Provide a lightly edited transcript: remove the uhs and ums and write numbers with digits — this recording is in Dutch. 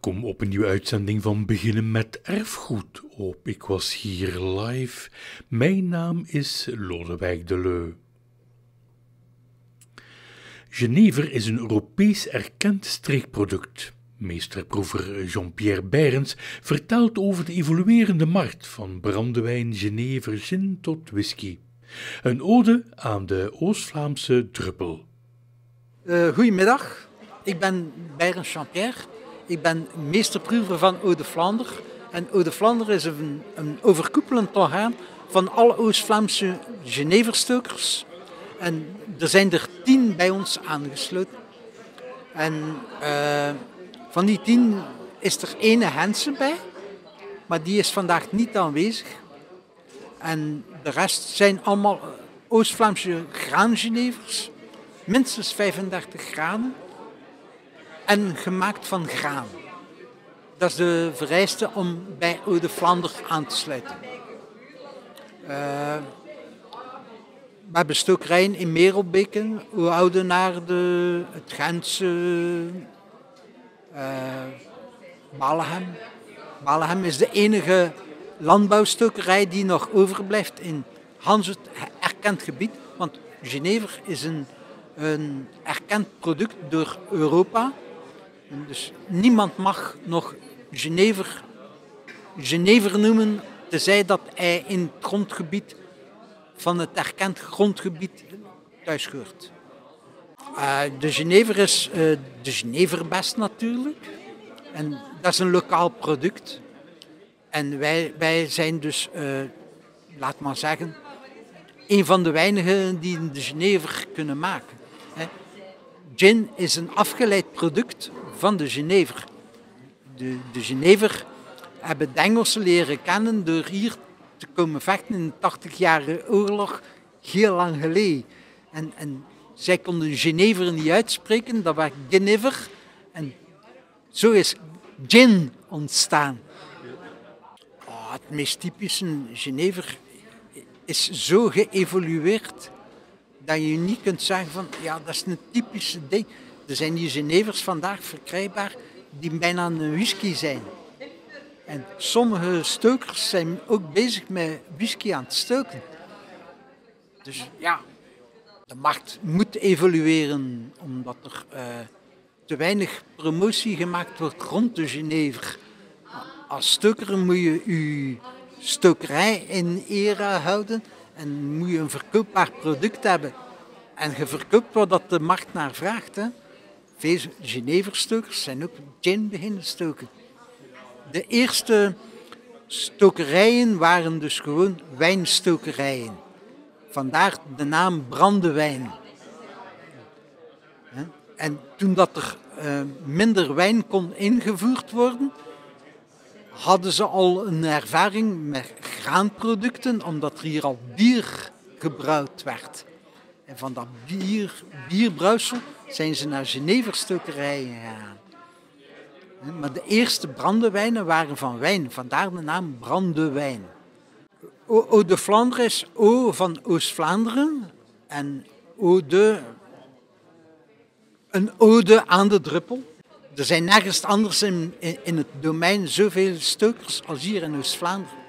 Welkom op een nieuwe uitzending van Beginnen met Erfgoed op Ik Was Hier Live. Mijn naam is Lodewijk Deleu. Genever is een Europees erkend streekproduct. Meesterproever Jean-Pierre Beirens vertelt over de evoluerende markt van brandewijn, Genever, gin tot whisky. Een ode aan de Oost-Vlaamse druppel. Goedemiddag, ik ben Beirens Jean-Pierre. Ik ben meesterproever van Eau de Vlaanderen. En Eau de Vlaanderen is een overkoepelend orgaan van alle Oost-Vlaamse Geneverstokers. En er zijn er 10 bij ons aangesloten. En van die 10 is er ene Hensen bij, maar die is vandaag niet aanwezig. En de rest zijn allemaal Oost-Vlaamse graangenevers, minstens 35 graden en gemaakt van graan. Dat is de vereiste om bij Eau de Vlaanderen aan te sluiten. We hebben stokerijen in Merelbeke, Oudenaarde, het Gentse, Baleghem. Baleghem is de enige landbouwstokerij die nog overblijft in Hans het erkend gebied. Want Genever is een erkend product door Europa. En dus niemand mag nog Genever noemen, tenzij dat hij in het grondgebied van het erkend grondgebied thuis hoort. De Genever is de Geneverbest natuurlijk. En dat is een lokaal product. En wij zijn dus, laat maar zeggen, een van de weinigen die de Genever kunnen maken. Gin is een afgeleid product van de Genever. De Genever hebben de Engelsen leren kennen door hier te komen vechten in de 80-jarige oorlog, heel lang geleden. En zij konden Genever niet uitspreken, dat was Genever. En zo is gin ontstaan. Het meest typische Genever is zo geëvolueerd dat je niet kunt zeggen van, ja, dat is een typische ding. Er zijn die Genevers vandaag verkrijgbaar die bijna een whisky zijn. En sommige stokers zijn ook bezig met whisky aan het stoken. Dus ja, de markt moet evolueren omdat er te weinig promotie gemaakt wordt rond de Genever. Als stoker moet je je stokerij in ere houden en moet je een verkoopbaar product hebben. En je verkoopt wat de markt naar vraagt. Hè. Veel Geneverstokers zijn ook gin beginnen stoken. De eerste stokerijen waren dus gewoon wijnstokerijen. Vandaar de naam brandewijn. En toen dat er minder wijn kon ingevoerd worden, hadden ze al een ervaring met graanproducten, omdat er hier al bier gebrouwd werd. En van dat bierbrouwsel zijn ze naar Geneverstokerijen gegaan. Maar de eerste brandewijnen waren van wijn, vandaar de naam brandewijn. Eau de Vlaanderen is Eau van Oost-Vlaanderen en een ode aan de druppel. Er zijn nergens anders in het domein zoveel stokers als hier in Oost-Vlaanderen.